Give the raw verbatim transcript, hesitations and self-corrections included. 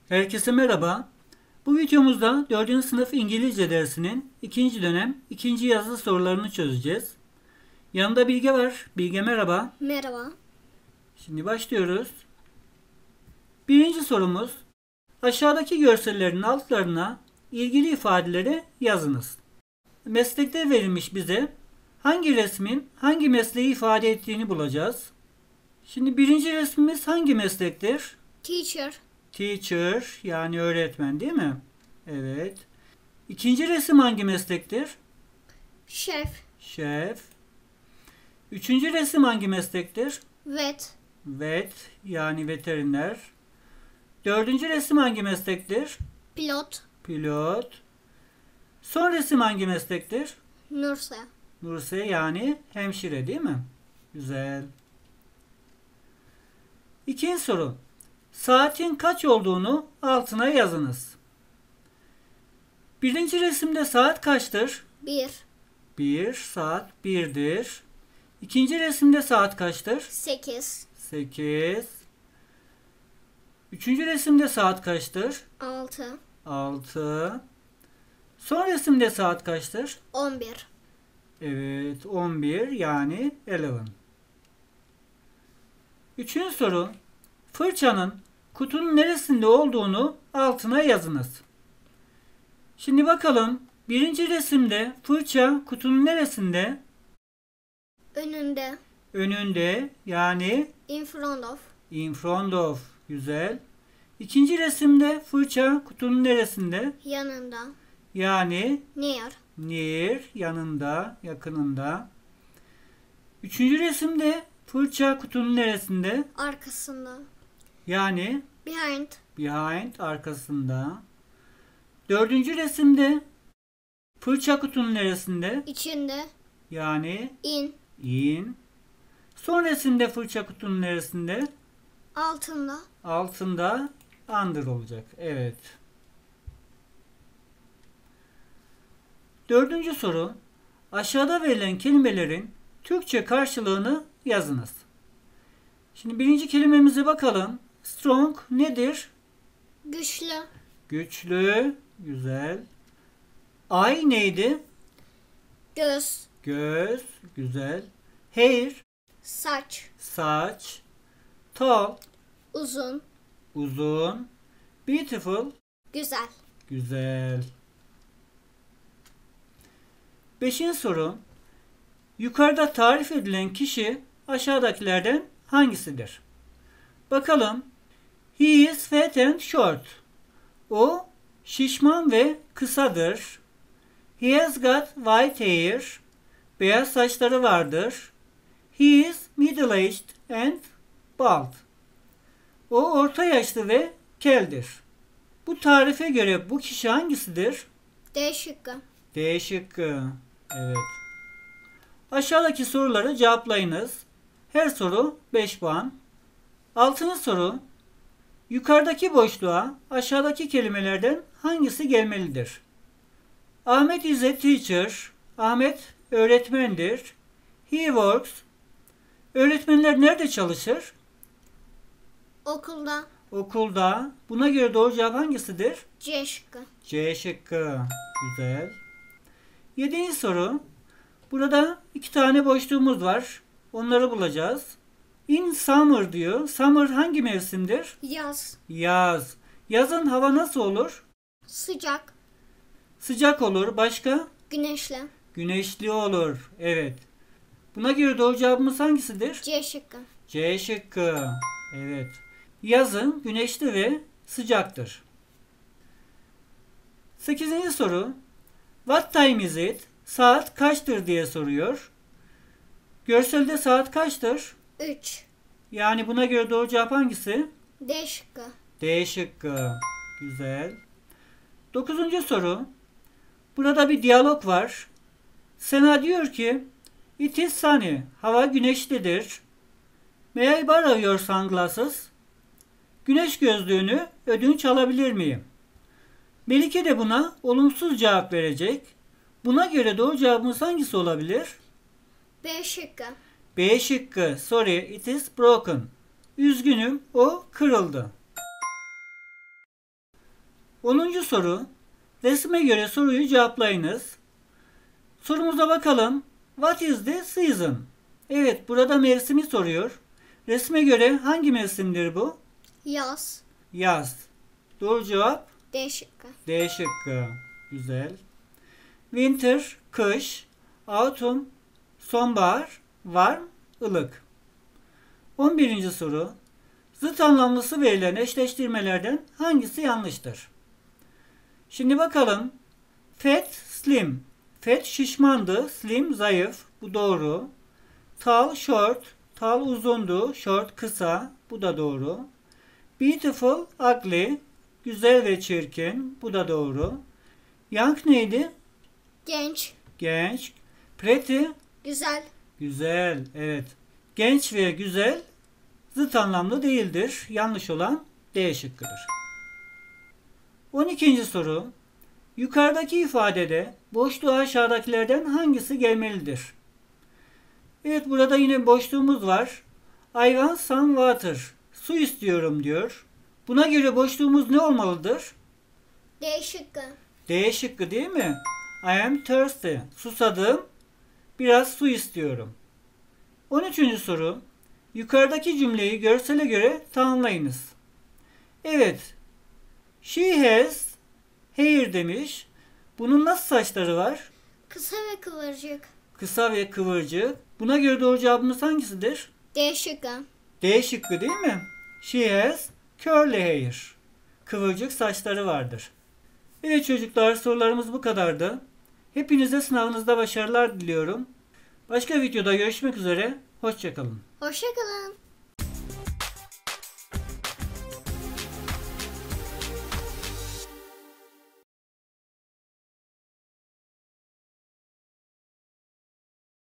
Herkese merhaba. Bu videomuzda dördüncü sınıf İngilizce dersinin ikinci dönem ikinci yazılı sorularını çözeceğiz. Yanımda Bilge var. Bilge merhaba. Merhaba. Şimdi başlıyoruz. Birinci sorumuz. Aşağıdaki görsellerin altlarına ilgili ifadeleri yazınız. Meslekler verilmiş bize. Hangi resmin hangi mesleği ifade ettiğini bulacağız. Şimdi birinci resmimiz hangi meslektir? Teacher. Teacher yani öğretmen değil mi? Evet. İkinci resim hangi meslektir? Chef. Şef. Üçüncü resim hangi meslektir? Vet. Vet yani veteriner. Dördüncü resim hangi meslektir? Pilot. Pilot. Son resim hangi meslektir? Nurse. Nurse yani hemşire değil mi? Güzel. İkinci soru. Saatin kaç olduğunu altına yazınız. Birinci resimde saat kaçtır? Bir. Bir. Saat birdir. İkinci resimde saat kaçtır? Sekiz. Sekiz. Üçüncü resimde saat kaçtır? Altı. Altı. Son resimde saat kaçtır? On bir. Evet, on bir yani eleven. Üçüncü soru. Fırçanın kutunun neresinde olduğunu altına yazınız. Şimdi bakalım. Birinci resimde fırça kutunun neresinde? Önünde. Önünde yani In front of. in front of. Güzel. İkinci resimde fırça kutunun neresinde? Yanında. Yani Near. near yanında, yakınında. Üçüncü resimde fırça kutunun neresinde? Arkasında. Yani Behind. behind arkasında. Dördüncü resimde fırça kutunun neresinde? İçinde. Yani In. in. Son resimde fırça kutunun neresinde? Altında. Altında under olacak. Evet. Dördüncü soru. Aşağıda verilen kelimelerin Türkçe karşılığını yazınız. Şimdi birinci kelimemize bakalım. Strong nedir? Güçlü. Güçlü. Güzel. Eye neydi? Göz. Göz. Güzel. Hair. Saç. Saç. Tall. Uzun. Uzun. Beautiful. Güzel. Güzel. Beşinci soru. Yukarıda tarif edilen kişi aşağıdakilerden hangisidir? Bakalım. He is fat and short. O şişman ve kısadır. He has got white hair. Beyaz saçları vardır. He is middle-aged and bald. O orta yaşlı ve keldir. Bu tarife göre bu kişi hangisidir? D şıkkı. D şıkkı. Evet. Aşağıdaki soruları cevaplayınız. Her soru beş puan. Altıncı soru. Yukarıdaki boşluğa aşağıdaki kelimelerden hangisi gelmelidir? Ahmet is a teacher. Ahmet öğretmendir. He works. Öğretmenler nerede çalışır? Okulda. Okulda. Buna göre doğru cevap hangisidir? C şıkkı. C şıkkı. Güzel. Yedinci soru. Burada iki tane boşluğumuz var. Onları bulacağız. In summer diyor. Summer hangi mevsimdir? Yaz. Yaz. Yazın hava nasıl olur? Sıcak. Sıcak olur. Başka? Güneşli. Güneşli olur. Evet. Buna göre doğru cevabımız hangisidir? C şıkkı. C şıkkı. Evet. Yazın güneşli ve sıcaktır. Sekizinci soru. What time is it? Saat kaçtır diye soruyor. Görselde saat kaçtır? üç. Yani buna göre doğru cevap hangisi? D şıkkı. D şıkkı. Güzel. Dokuzuncu soru. Burada bir diyalog var. Sena diyor ki It is sunny. Hava güneşlidir. May I borrow your sunglasses? Güneş gözlüğünü ödünç alabilir miyim? Melike de buna olumsuz cevap verecek. Buna göre doğru cevabımız hangisi olabilir? B şıkkı. B şıkkı. Sorry, it is broken. Üzgünüm, o kırıldı. onuncu soru. Resme göre soruyu cevaplayınız. Sorumuza bakalım. What is the season? Evet, burada mevsimi soruyor. Resme göre hangi mevsimdir bu? Yaz. Yaz. Doğru cevap D şıkkı. D şıkkı. Güzel. Winter, kış. Autumn, sonbahar. Warm, ılık. on birinci soru. Zıt anlamlısı verilen eşleştirmelerden hangisi yanlıştır? Şimdi bakalım. Fat, slim. Fat şişmandı, slim zayıf. Bu doğru. Tall, short. Tall uzundu, short kısa. Bu da doğru. Beautiful, ugly. Güzel ve çirkin. Bu da doğru. Young neydi? Genç. Genç. Pretty. Güzel. Güzel. Evet. Genç ve güzel zıt anlamlı değildir. Yanlış olan D şıkkıdır. on ikinci soru. Yukarıdaki ifadede boşluğa aşağıdakilerden hangisi gelmelidir? Evet, burada yine boşluğumuz var. I want some water. Su istiyorum diyor. Buna göre boşluğumuz ne olmalıdır? D şıkkı. D şıkkı değil mi? I am thirsty. Susadım. Biraz su istiyorum. on üçüncü soru. Yukarıdaki cümleyi görsele göre tamamlayınız. Evet. She has hair demiş. Bunun nasıl saçları var? Kısa ve kıvırcık. Kısa ve kıvırcık. Buna göre doğru cevabımız hangisidir? D şıkkı. D şıkkı değil mi? She has curly hair. Kıvırcık saçları vardır. Evet çocuklar, sorularımız bu kadardı. Hepinize sınavınızda başarılar diliyorum. Başka videoda görüşmek üzere. Hoşça kalın. Hoşça kalın.